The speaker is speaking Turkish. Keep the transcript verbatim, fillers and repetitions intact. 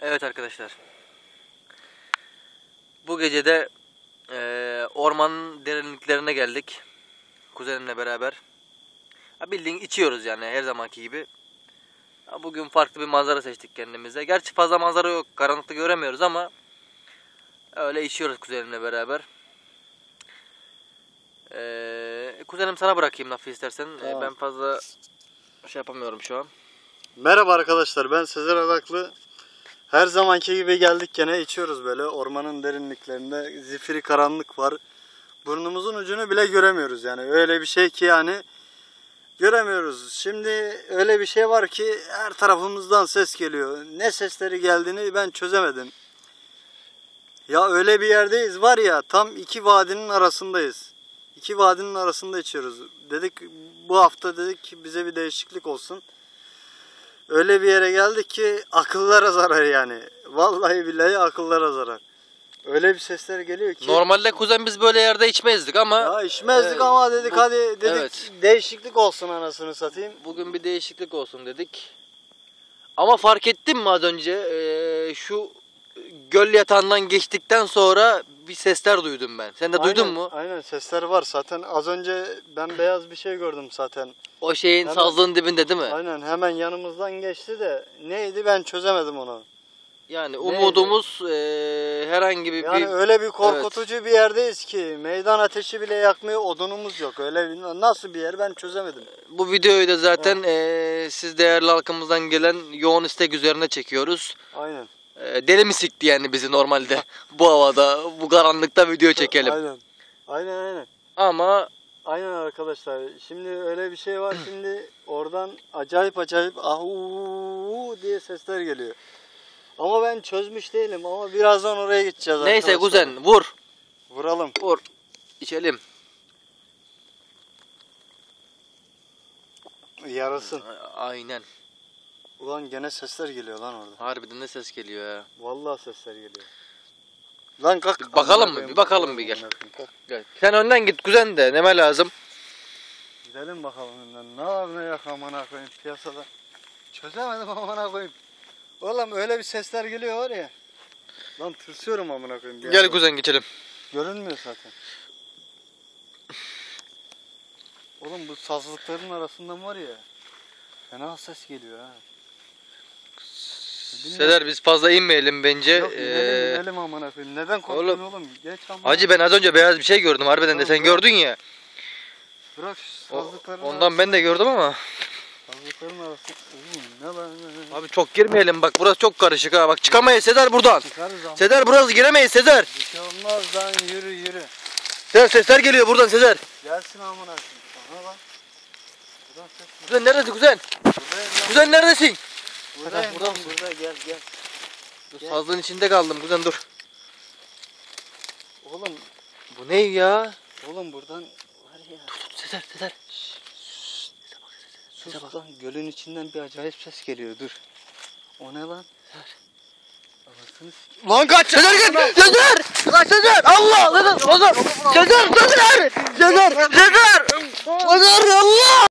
Evet arkadaşlar. Bu gece de e, ormanın derinliklerine geldik. Kuzenimle beraber. Ha, bildiğin içiyoruz yani her zamanki gibi. Ha, bugün farklı bir manzara seçtik kendimize. Gerçi fazla manzara yok. Karanlıkta göremiyoruz ama öyle içiyoruz kuzenimle beraber. Ee, kuzenim sana bırakayım lafı istersen. Tamam. Ee, ben fazla şey yapamıyorum şu an. Merhaba arkadaşlar, ben Sezer Adaklı. Her zamanki gibi geldik, gene içiyoruz böyle ormanın derinliklerinde. Zifiri karanlık var. Burnumuzun ucunu bile göremiyoruz yani. Öyle bir şey ki yani göremiyoruz. Şimdi öyle bir şey var ki her tarafımızdan ses geliyor. Ne sesleri geldiğini ben çözemedim. Ya öyle bir yerdeyiz var ya, tam iki vadinin arasındayız. İki vadinin arasında içiyoruz. Dedik bu hafta dedik ki bize bir değişiklik olsun. Öyle bir yere geldik ki akıllara zarar yani. Vallahi billahi akıllara zarar. Öyle bir sesler geliyor ki. Normalde kuzen biz böyle yerde içmezdik ama. Ya içmezdik e, ama dedik bu, hadi dedik evet. Değişiklik olsun anasını satayım. Bugün bir değişiklik olsun dedik. Ama fark ettin mi az önce e, şu göl yatağından geçtikten sonra bir sesler duydum ben. Sen de Aynen, duydun mu? Aynen sesler var zaten. Az önce ben beyaz bir şey gördüm zaten. O şeyin Hemen- sazlığın dibinde değil mi? Aynen hemen yanımızdan geçti de neydi ben çözemedim onu. Yani umudumuz e, herhangi bir, Yani bir öyle bir korkutucu bir yerdeyiz ki meydan ateşi bile yakmıyor, odunumuz yok. Öyle bir, nasıl bir yer ben çözemedim. bu videoyu da zaten e, siz değerli halkımızdan gelen yoğun istek üzerine çekiyoruz. Aynen. E, deli mi sikti yani bizi normalde bu havada, bu karanlıkta video çekelim. Aynen. Aynen aynen. Ama Aynen arkadaşlar. Şimdi öyle bir şey var. Şimdi oradan acayip acayip ahu diye sesler geliyor. Ama ben çözmüş değilim ama birazdan oraya gideceğiz neyse arkadaşlar. kuzen vur. Vuralım. Vur. İçelim. Yarasın. Aynen. Ulan gene sesler geliyor lan orada. Harbiden ne ses geliyor ya. Vallahi sesler geliyor. Lan kalk. Bir bakalım mı? Bir bakalım bir gel. Gel. Sen önden git kuzen de neme lazım. Gidelim bakalım önden. Ne var ne yok amına koyayım piyasada. Çözemedim amına koyayım. Oğlum öyle bir sesler geliyor var ya. Lan tırsıyorum amına koyayım. Bir Gel anda. kuzen geçelim. Görünmüyor zaten. Oğlum bu sazlıkların arasından var ya. Fena ses geliyor ha. Sezer biz fazla inmeyelim bence. Yok inelim Ee, inelim amına koyayım. Neden korktun oğlum? oğlum, Geç amına. Hacı ben az önce beyaz bir şey gördüm harbiden de Tamam, sen bırak. gördün ya. Bırak şu O, sazlıkların ondan ben de gördüm ama. Sazlıkların arası. Oğlum ne lan ne lan. Abi çok girmeyelim bak burası çok karışık ha. Bak çıkamayız Sezer buradan. Çıkarız ama. Sezer burası giremeyiz Sezer. Bir şey olmaz lan yürü yürü. Sezer sesler geliyor buradan Sezer. Gelsin amına koyayım. Aha lan. Buradan ses mi? Kuzen neredesin kuzen? Buradayım lan. Kuzen neredesin? Buradayım Burada lan, mısın? burada gel gel. Dur, Gel. sazlığın içinde kaldım kuzen dur. Oğlum Bu ne ya? oğlum buradan var ya. Dur dur Sezer Sezer. Sus lan gölün içinden bir acayip ses geliyor dur. O ne lan? Anasını s***. Lan kaç Sezer kaç Sezer kaç Sezer Allah Sezer Sezer Sezer Sezer Sezer Sezer Sezer Allah